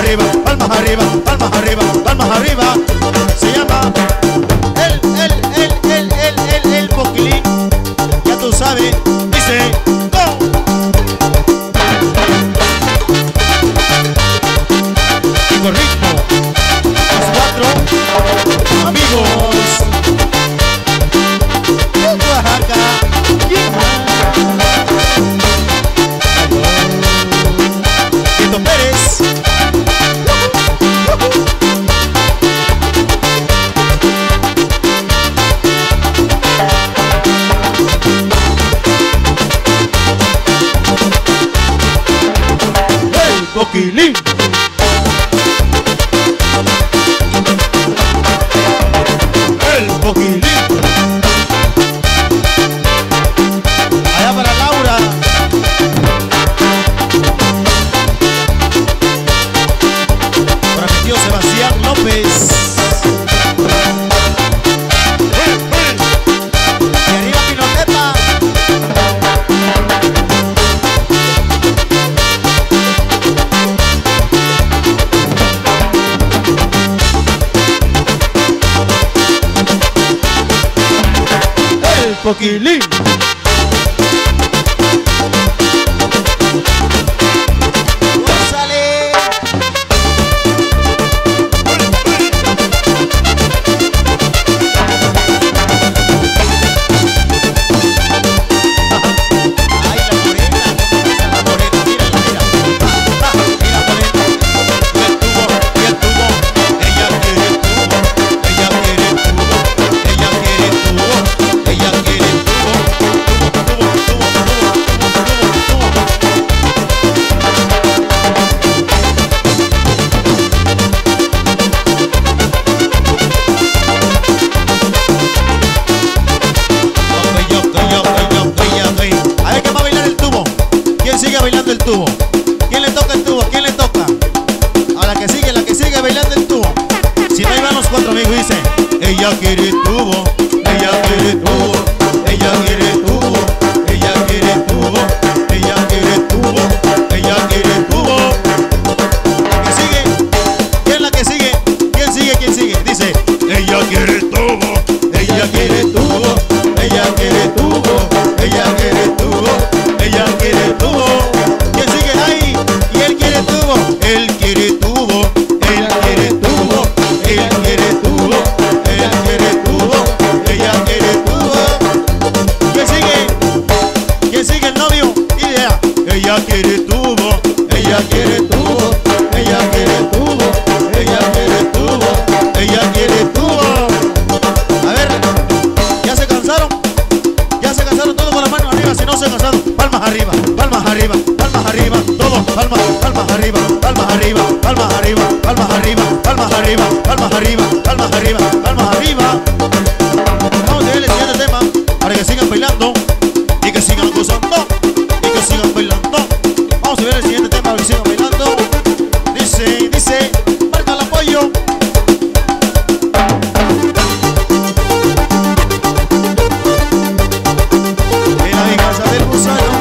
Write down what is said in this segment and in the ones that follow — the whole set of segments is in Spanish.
arriba, palmas arriba, palmas arriba, palmas arriba. Se llama el Poquilín. Ya tú sabes, dice go. Y con ritmo, los cuatro amigos de Oaxaca. Tito Pérez. El Poquilín. El Poquilín. Allá para Laura. Para mi tío Sebastián López. Y arriba Pinotepa. El Poquilín. ¡Gózale! Ay, la morena, esa la morena, mírala, mira. Mira morena. Y el tubo, ella quiere tubo, ella quiere tubo, ella quiere tubo, ella quiere tubo, A ver, ¿quién va a bailar el tubo? ¿Quién sigue bailando el tubo? ¿Quién le toca el tubo? ¿Quién le toca? A la que sigue bailando el tubo. Si no, ahí van los cuatro amigos y dice: ella quiere tubo, ella quiere tubo, ella quiere tubo, ella quiere tubo, ella quiere tubo, ella quiere tubo. ¿Qué sigue? ¿Quién es la que sigue? ¿Quién sigue? ¿Quién sigue? Dice: ella quiere tubo, ella quiere tubo, ella quiere tubo, ella quiere tubo, ella quiere tubo. ¿Quién sigue ahí? Y él quiere tubo, él quiere tubo, él quiere tubo, él quiere tubo, él quiere tubo, ella quiere tubo. ¿Quién sigue? ¿Quién sigue el novio? Idea. Ella quiere tubo, ella quiere tubo, ella quiere tubo, ella quiere tubo, ella quiere tubo. A ver, ¿ya se cansaron? ¿Ya se cansaron todos con las manos arriba? Si no se cansaron, palmas arriba, palmas arriba, palmas arriba, todos, palmas, palmas arriba, palmas arriba, palmas arriba, palmas arriba, palmas arriba, palmas arriba, palmas arriba, palmas arriba. Vamos a ver el siguiente tema para que sigan bailando y que sigan gozando y que sigan bailando. Vamos a ver el siguiente tema para que sigan bailando. Dice, marca el apoyo. En la venganza del gusano.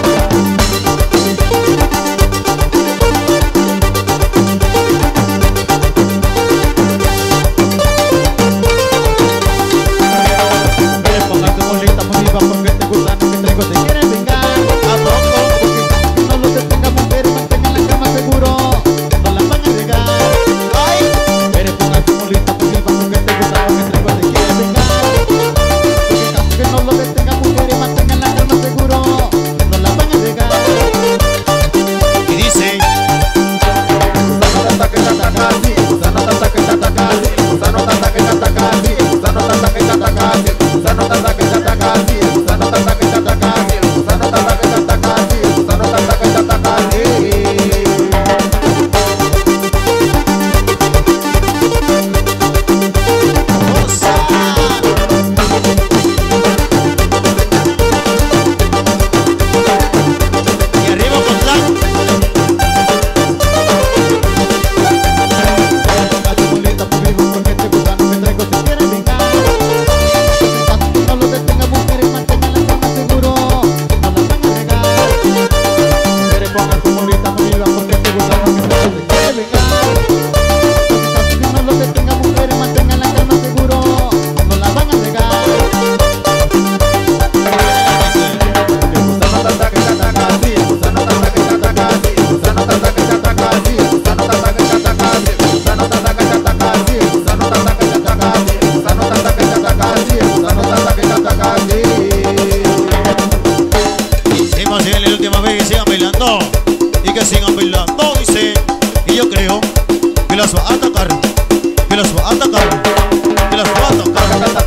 los va a tocar, que los va a tocar, que los va a tocar.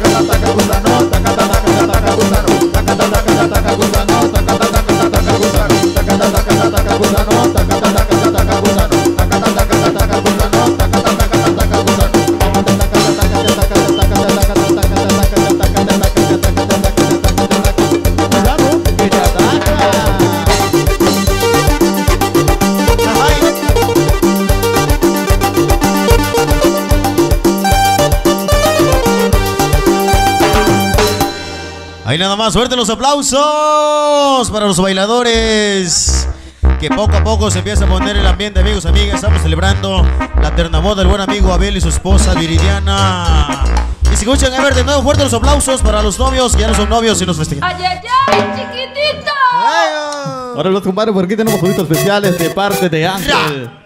Ahí nada más, fuerte los aplausos para los bailadores, que poco a poco se empieza a poner el ambiente, amigos, amigas. Estamos celebrando la terna boda del buen amigo Abel y su esposa Viridiana. Y si escuchan, a ver, de nuevo fuerte los aplausos para los novios, que ya no son novios y nos festejan. ¡Ay, ay, ay, chiquitito! Ahora los compadres, por aquí tenemos juguitos especiales de parte de Ángel.